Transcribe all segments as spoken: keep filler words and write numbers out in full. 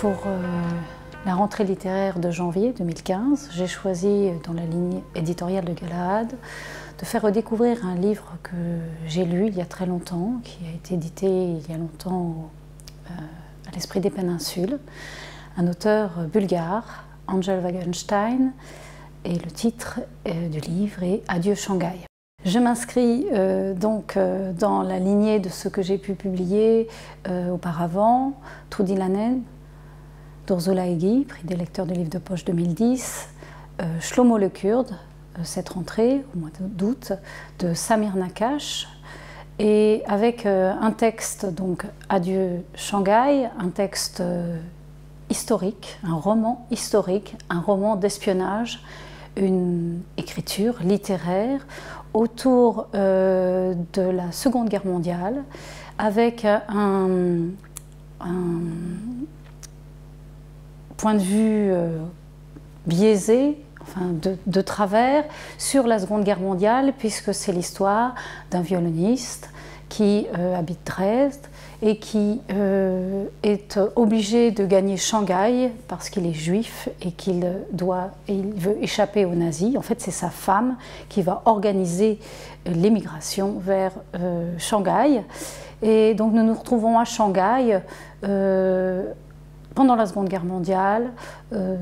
Pour euh, la rentrée littéraire de janvier deux mille quinze, j'ai choisi, dans la ligne éditoriale de Galahad, de faire redécouvrir un livre que j'ai lu il y a très longtemps, qui a été édité il y a longtemps euh, à l'Esprit des Péninsules, un auteur bulgare, Angel Wagenstein, et le titre euh, du livre est « Adieu Shanghai ». Je m'inscris euh, donc euh, dans la lignée de ce que j'ai pu publier euh, auparavant, Trudilanen, d'Ursula Hegyi, prix des lecteurs du livre de poche deux mille dix, euh, Shlomo le Kurde, euh, cette rentrée, au mois d'août, de Samir Nakash, et avec euh, un texte, donc Adieu Shanghai, un texte euh, historique, un roman historique, un roman d'espionnage, une écriture littéraire autour euh, de la Seconde Guerre mondiale, avec un, un point de vue euh, biaisé, enfin de, de travers, sur la Seconde Guerre mondiale, puisque c'est l'histoire d'un violoniste qui euh, habite Dresde et qui euh, est obligé de gagner Shanghai parce qu'il est juif et qu'il doit, et il veut échapper aux nazis. En fait, c'est sa femme qui va organiser l'émigration vers euh, Shanghai. Et donc nous nous retrouvons à Shanghai euh, pendant la Seconde Guerre mondiale, euh,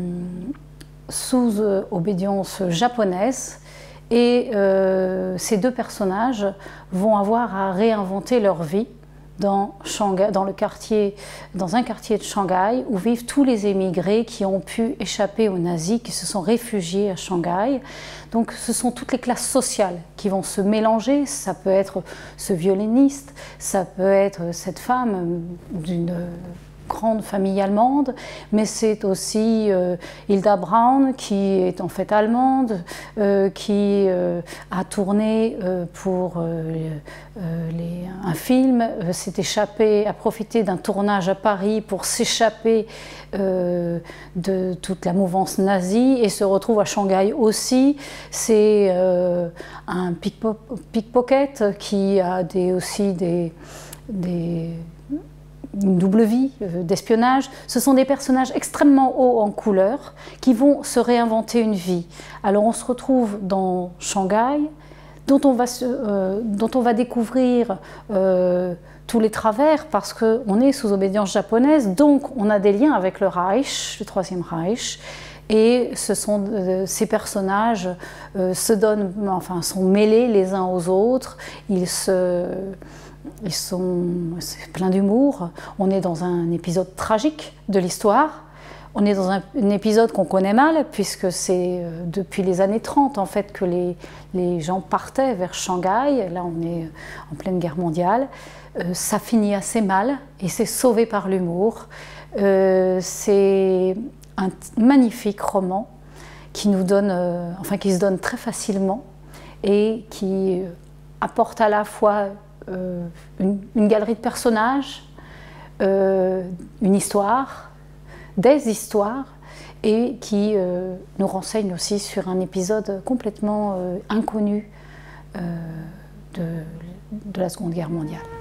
sous euh, obédience japonaise. Et euh, ces deux personnages vont avoir à réinventer leur vie dans, Shanghai, dans, le quartier, dans un quartier de Shanghai où vivent tous les émigrés qui ont pu échapper aux nazis, qui se sont réfugiés à Shanghai. Donc ce sont toutes les classes sociales qui vont se mélanger. Ça peut être ce violoniste, ça peut être cette femme d'une grande famille allemande, mais c'est aussi euh, Hilda Braun qui est en fait allemande, euh, qui euh, a tourné euh, pour euh, euh, les, un film, euh, s'est échappé, a profité d'un tournage à Paris pour s'échapper euh, de toute la mouvance nazie et se retrouve à Shanghai aussi. C'est euh, un pickpocket qui a des, aussi des, des une double vie euh, d'espionnage. Ce sont des personnages extrêmement hauts en couleur qui vont se réinventer une vie. Alors on se retrouve dans Shanghai, dont on va, se, euh, dont on va découvrir euh, tous les travers parce qu'on est sous obédience japonaise, donc on a des liens avec le Reich, le Troisième Reich. Et ce sont, euh, ces personnages euh, se donnent, enfin, sont mêlés les uns aux autres. Ils se... Ils sont pleins d'humour. On est dans un épisode tragique de l'histoire. On est dans un, un épisode qu'on connaît mal, puisque c'est depuis les années trente en fait, que les, les gens partaient vers Shanghai. Là, on est en pleine guerre mondiale. Euh, ça finit assez mal et c'est sauvé par l'humour. Euh, c'est un magnifique roman qui nous donne, euh, enfin, qui se donne très facilement et qui apporte à la fois Euh, une, une galerie de personnages, euh, une histoire, des histoires, et qui euh, nous renseigne aussi sur un épisode complètement euh, inconnu euh, de, de la Seconde Guerre mondiale.